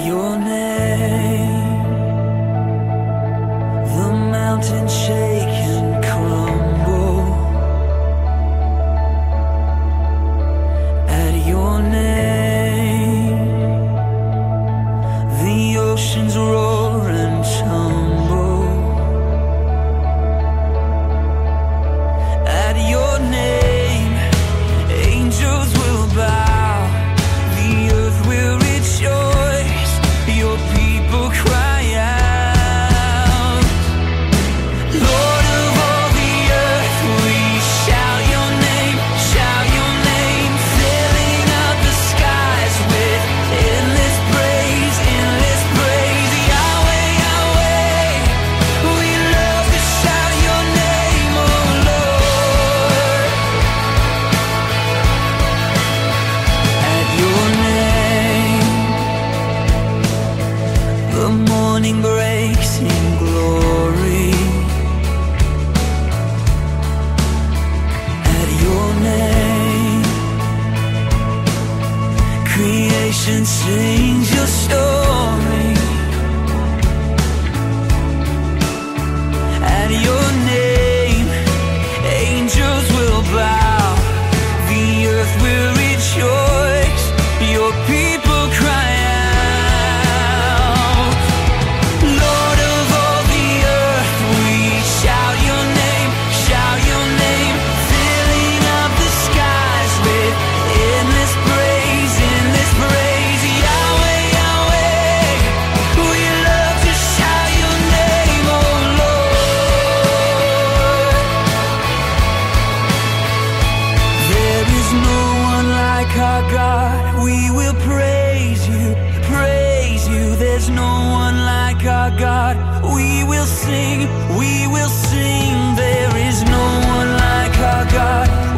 your name, the mountains shake and crumble. At your name, the oceans roar and tumble. At your name, angels will bow, the earth will rejoice, your people cry out. Lord of all the earth, we shout your name, filling up the skies with endless praise, endless praise. Yahweh, Yahweh, we love to shout your name, oh Lord. At your name, the morning breaks in glory. At your name, creation sings your story. At your name, angels will bow, the earth will rejoice, your people cry out. Lord of all the earth, we shout your name, filling up the skies with endless praise, endless praise. Yahweh, Yahweh, we love to shout your name, oh Lord. There is no one like our God, we will praise you, praise you. There's no one like our God, we will sing, we will sing. There is no one like our God,